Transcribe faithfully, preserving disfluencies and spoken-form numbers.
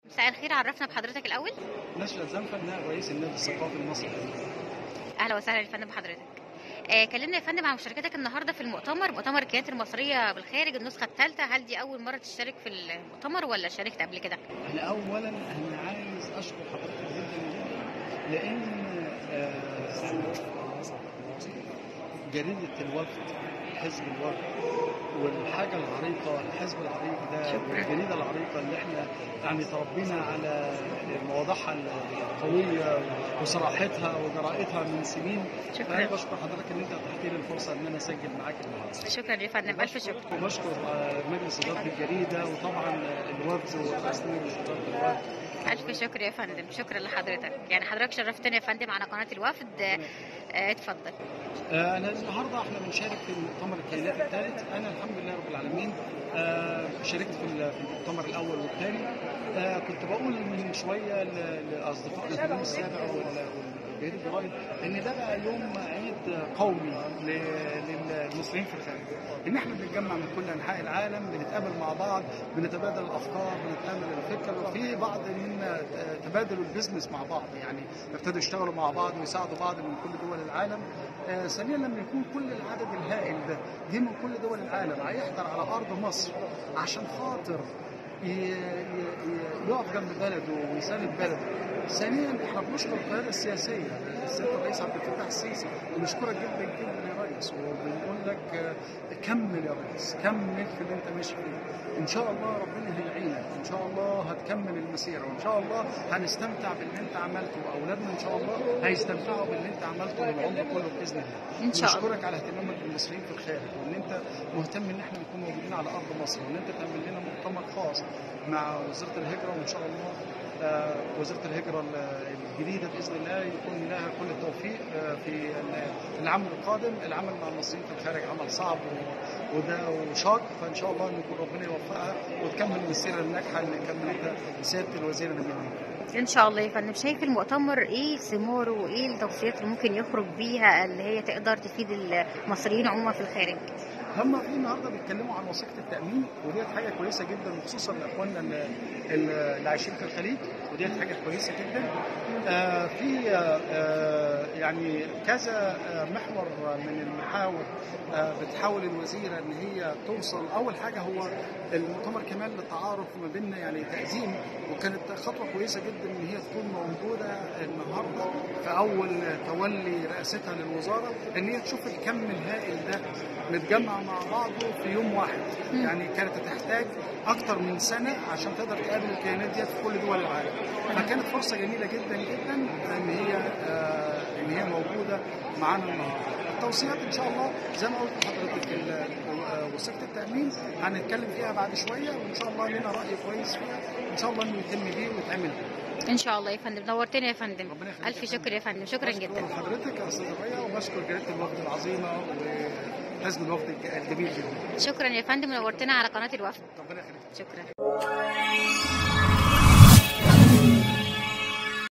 مساء الخير، عرّفنا بحضرتك الأول. نشأة زنفة إنها رئيس النادي الثقافي المصري. أهلًا وسهلًا يا فندم بحضرتك. آآ كلمنا يا فندم عن مشاركتك النهارده في المؤتمر، مؤتمر الكيانات المصرية بالخارج النسخة التالتة، هل دي أول مرّة تشترك في المؤتمر والّا شاركت قبل كده؟ أنا أولًا أنا عايز أشكر حضرتك جدًا، جدًا، لإن آآ جريدة الوفد، حزب الوفد، والحاجة العريقة، الحزب العريق ده شكرًا. والجريدة العريقة اللي إحنا يعني تربينا على مواضيعها القوية وصراحتها وجرأتها من سنين. فأنا شكرًا. باشكر حضرتك إن أنت أتحت لي الفرصة إن أنا أسجل معاك النهارده. شكرًا يا فندم، ألف شكر. وباشكر مجلس إدارة الجريدة وطبعًا الوفد ورئاسة مجلس إدارة الوفد. ألف شكر يا فندم، شكرًا لحضرتك. يعني حضرتك شرفتنا يا فندم على قناة الوفد. آآ اتفضل. آه، أنا النهارده إحنا بنشارك في مؤتمر الكيانات الثالث. أنا الحمد لله رب العالمين آه، شاركت في ال- في المؤتمر الأول والثاني. آه، كنت بقول من شوية ل- لأصدقائنا في اليوم السابع وال- والجريدة الجرايد إن ده بقى يوم عيد قومي ل- للمصريين في الخارج، إن إحنا بنتجمع من كل أنحاء العالم، بنتقابل مع بعض، بنتبادل الأفكار، بنتبادل الفكر، وفي بعض من تبادلوا البيزنس مع بعض، يعني ابتدوا يشتغلوا مع بعض ويساعدوا بعض من كل دول العالم. آه، ثانيا لما يكون كل العدد الهائل ده جه من كل دول العالم هيحضر على ارض مصر عشان خاطر ي- ي- ي- يقف جنب بلده ويساند بلده. ثانيا احنا بنشكر القياده السياسيه، السيد الرئيس عبد الفتاح السيسي، بنشكرك جدا جدا يا ريس، وبنقول لك آه، كمل يا ريس، كمل في اللي انت ماشي فيه. ان شاء الله ربنا هيعينك، ان شاء الله هتكمل المسيره، وان شاء الله هنستمتع باللي انت عملته، واولادنا ان شاء الله هيستمتعوا باللي انت عملته للعمر كله باذن الله. إن شاء الله. بنشكرك على اهتمامك بالمصريين في الخارج، وان انت مهتم ان احنا نكون موجودين على ارض مصر، وان انت تعمل لنا مؤتمر خاص مع وزاره الهجره، وان شاء الله آه، وزاره الهجره ال- الجديده باذن الله يكون لها كل التوفيق آه، في ال- العام القادم. العمل مع المصريين في الخارج عمل صعب و- وده وشاق، فان شاء الله ان يكون ربنا يوفقها وتكمل المسيره الناجحه اللي كملتها سياده الوزير نبيل مكرم. إن شاء الله يا فندم. شايف المؤتمر إيه ثماره وإيه التوصيات اللي ممكن يخرج بيها اللي هي تقدر تفيد المصريين عمومًا في الخارج؟ هم في النهارده بيتكلموا عن وثيقه التامين، وديت حاجه كويسه جدا، وخصوصا لاخواننا اللي, اللي عايشين في الخليج، وديت حاجه كويسه جدا. آه في آه آه، يعني كذا آه محور من المحاور آه بتحاول الوزيره ان هي توصل. اول حاجه هو المؤتمر كمان للتعارف ما بيننا، يعني تقديم، وكانت خطوه كويسه جدا ان هي تكون موجوده النهارده في اول تولي رئاستها للوزاره، ان هي تشوف الكم الهائل ده متجمع مع بعضه في يوم واحد. يعني كانت تحتاج اكتر من سنه عشان تقدر تقابل الكيانات ديت في كل دول العالم، فكانت فرصه جميله جدا جدا ان هي آه ان هي موجوده معانا النهارده. التوصيات ان شاء الله زي ما قلت لحضرتك ال- ال- وثيقه التامين هنتكلم فيها بعد شويه، وان شاء الله لنا راي كويس فيها، ان شاء الله نهتم بيه ونتعمل بيه. إن شاء الله يا فندم، نورتنا يا فندم. ربنا يخليك ألف يا فندم. شكر يا فندم، شكرًا جدًا. بشكر حضرتك يا استاذ رؤيا، وبشكر جريده الوفد العظيمه وحزب الوفد الجميل جدا. شكرًا يا فندم، نورتنا على قناة الوفد. ربنا يخليك. شكرًا.